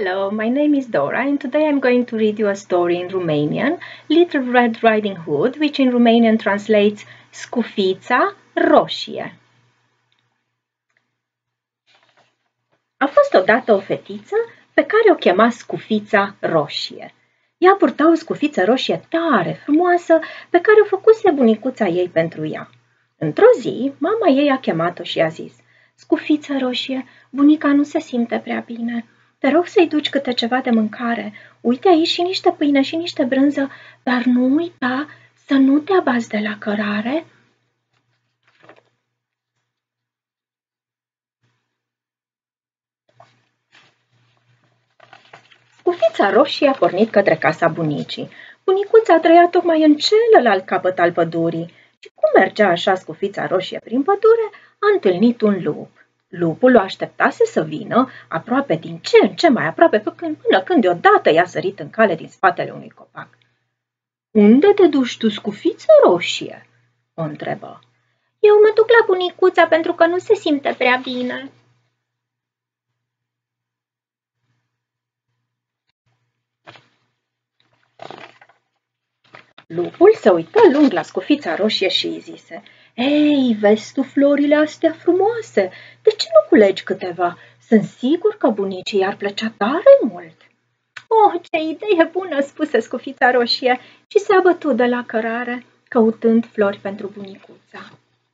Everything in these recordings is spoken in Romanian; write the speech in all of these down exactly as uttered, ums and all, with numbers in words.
Hello, my name is Dora and today I'm going to read you a story in Romanian, Little Red Riding Hood, which in Romanian translates Scufița roșie. A fost odată o fetiță pe care o chema Scufița roșie. Ea purta o scufiță roșie tare frumoasă pe care o făcuse bunicuța ei pentru ea. Într-o zi, mama ei a chemat-o și a zis: Scufiță roșie, bunica nu se simte prea bine. Te rog să-i duci câte ceva de mâncare. Uite aici și niște pâine și niște brânză, dar nu uita să nu te abați de la cărare. Scufița roșie a pornit către casa bunicii. Bunicuța trăia tocmai în celălalt capăt al pădurii și cum mergea așa Scufița roșie prin pădure, a întâlnit un lup. Lupul o așteptase să vină aproape din ce în ce mai aproape până când deodată i-a sărit în cale din spatele unui copac. Unde te duci tu, Scufiță roșie?" o întrebă. Eu mă duc la bunicuța pentru că nu se simte prea bine." Lupul se uită lung la Scufița roșie și îi zise: Ei, vezi tu florile astea frumoase? De ce nu culegi câteva? Sunt sigur că bunicii i-ar plăcea tare mult." Oh, ce idee bună!" spuse Scufița roșie și se abătu de la cărare, căutând flori pentru bunicuța.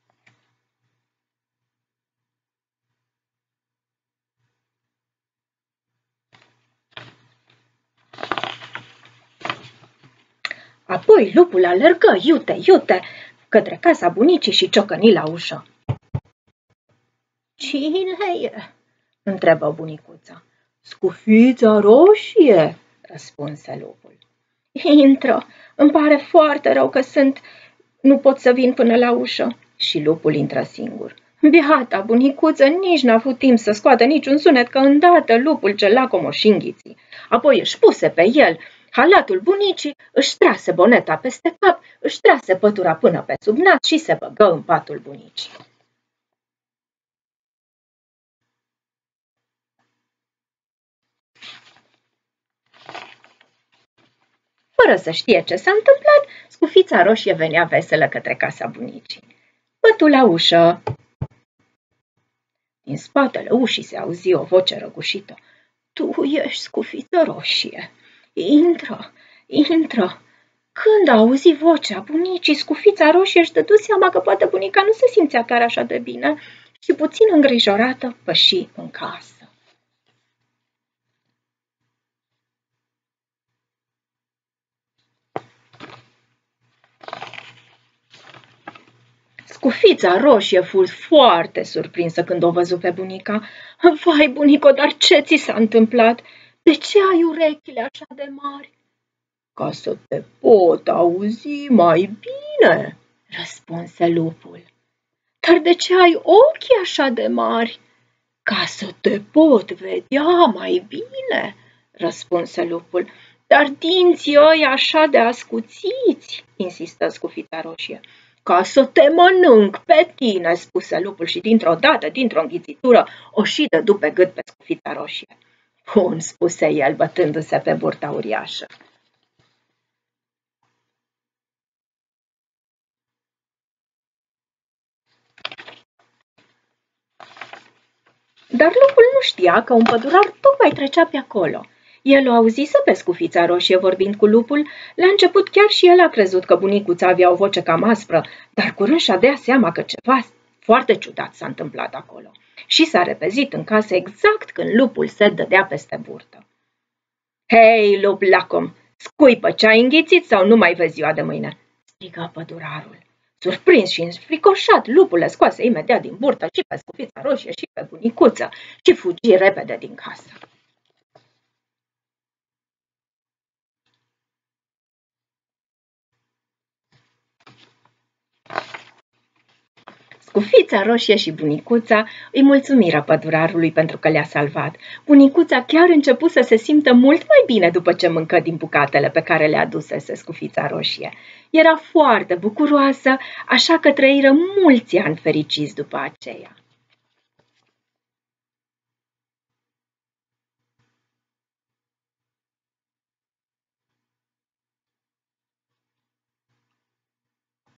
Apoi lupul alergă iute, iute, către casa bunicii și ciocăni la ușă. Cine e?" întrebă bunicuța. Scufița roșie," răspunse lupul. Intră, îmi pare foarte rău că sunt, nu pot să vin până la ușă." Și lupul intră singur. Biata bunicuță nici n-a avut timp să scoată niciun sunet, că îndată lupul cel lacom o și înghiți. Apoi își puse pe el halatul bunicii, își trase boneta peste cap, își trase pătura până pe sub nas și se băgă în patul bunicii. Fără să știe ce s-a întâmplat, Scufița roșie venea veselă către casa bunicii. Bătu la ușă. Din spatele ușii se auzi o voce răgușită. Tu ești Scufiță roșie. Intră, intră. Când a auzit vocea bunicii, Scufița roșie își dădu seama că poate bunica nu se simțea chiar așa de bine și puțin îngrijorată păși în casă. Scufița roșie fu foarte surprinsă când o văzu pe bunica. Vai, bunico, dar ce ți s-a întâmplat? De ce ai urechile așa de mari? Ca să te pot auzi mai bine, răspunse lupul. Dar de ce ai ochii așa de mari? Ca să te pot vedea mai bine, răspunse lupul. Dar dinții ăi așa de ascuțiți, insistă Scufița roșie. Ca să te mănânc pe tine, spuse lupul și dintr-o dată, dintr-o înghițitură, o și dădu pe gât pe Scufița roșie. Bun, spuse el, bătându-se pe burta uriașă. Dar lupul nu știa că un pădurar tocmai trecea pe acolo. El o auzise pe Scufița roșie vorbind cu lupul. La început chiar și el a crezut că bunicuța avea o voce cam aspră, dar curând și-a dea seama că ceva foarte ciudat s-a întâmplat acolo și s-a repezit în casă exact când lupul se dădea peste burtă. Hei, lup lacom, scuipă, ce-ai înghițit sau nu mai vezi ziua de mâine?" strigă pădurarul. Surprins și înfricoșat, lupul le scoase imediat din burtă și pe Scufița roșie și pe bunicuță și fugi repede din casă. Scufița roșie și bunicuța îi mulțumiră pădurarului pentru că le-a salvat. Bunicuța chiar început să se simtă mult mai bine după ce mâncă din bucatele pe care le adusese Scufița roșie. Era foarte bucuroasă, așa că trăiră mulți ani fericiți după aceea.